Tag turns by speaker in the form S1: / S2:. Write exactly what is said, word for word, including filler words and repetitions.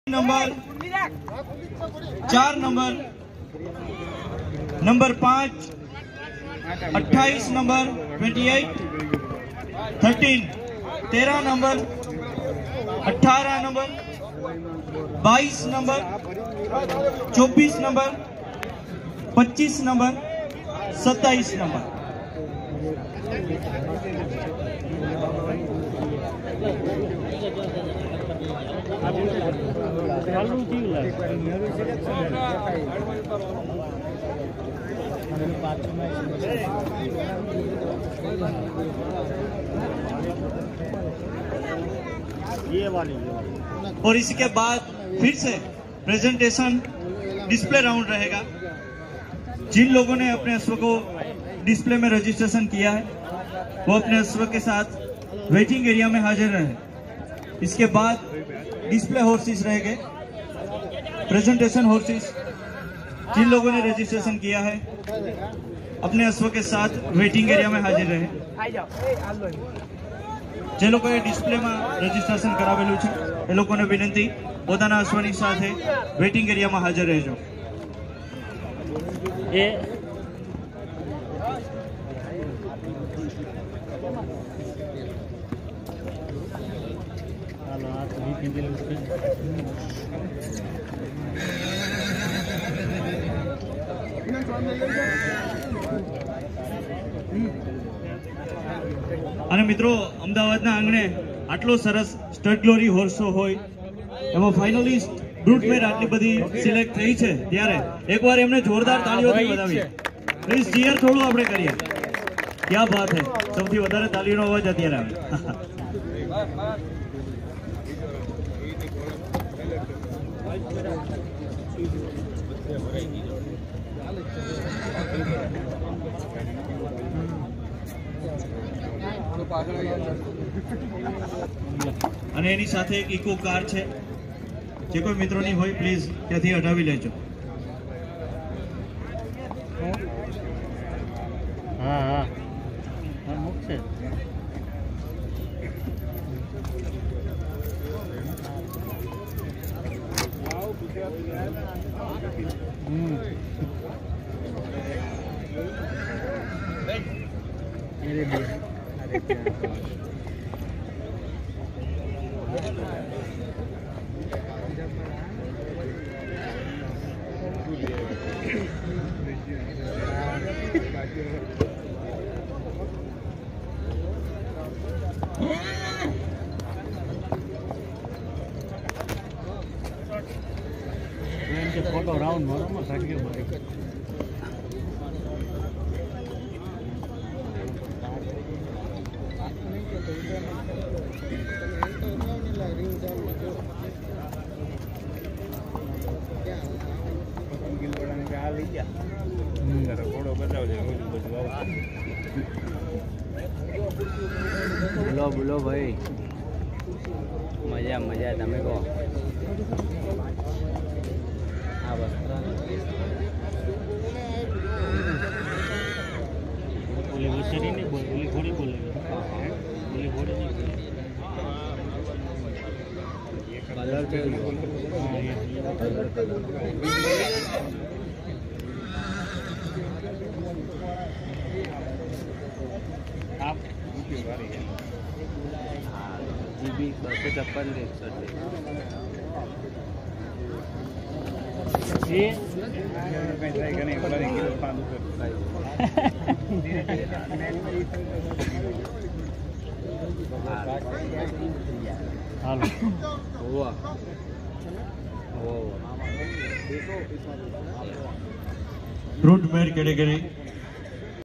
S1: Number चार number number पाँच अट्ठाईस नंबर ट्वेंटी एट थर्टीन तेरह नंबर अठारह नंबर बाईस नंबर चौबीस नंबर पच्चीस नंबर सत्ताईस नंबर।
S2: ये वाली
S1: और इसके बाद फिर से प्रेजेंटेशन डिस्प्ले राउंड रहेगा। जिन लोगों ने अपने अश्व को डिस्प्ले में रजिस्ट्रेशन किया है वो अपने अश्व के साथ वेटिंग एरिया में हाजिर रहे। इसके बाद डिस्प्ले हॉर्सेस रहेंगे, प्रेजेंटेशन हॉर्सेस। जिन लोगों ने रजिस्ट्रेशन किया है अपने अश्व के साथ वेटिंग एरिया में हाजिर रहे। જે લોકોએ ડિસ્પ્લેમાં રજીસ્ટ્રેશન કરાવેલું છે એ લોકોને વિનંતી પોતાના અશ્વની સાથે વેટિંગ એરિયામાં હાજર રહેજો।
S2: એ હાલો આ તો વી પીંદેલું છે।
S1: અને મિત્રો અમદાવાદના આંગણે આટલો સરસ સ્ટડ ગ્લોરી હોર્સો હોય એમાં ફાઇનલિસ્ટ બ્રૂટમેર આટલી બધી સિલેક્ટ થઈ છે ત્યારે એકવાર એમને જોરદાર તાળીઓથી વધાવીએ। પ્લીઝ ચીયર થોડું આપણે કરીએ। क्या बात है, સૌથી વધારે તાળીનો અવાજ અત્યારે આવે। અને એની સાથે એક ઇકો કાર છે, જે કોઈ મિત્રોની હોય પ્લીઝ ત્યાંથી હટાવી લેજો।
S2: હા હા હા મુક છે। હમ અરે બે फोटो राउंड मारो मैं भाग्य भाई बोलो बोलो भाई मजा मजा तमे को आ वस्त्र बोले वसरी नहीं बोले बोली घोड़ी बोले बोली घोड़ी नहीं कलर चाहिए। हां ये कलर कलर आप जीबी बसो छप्पन एकसठ ये
S1: ब्रूटमेर कैटेगरी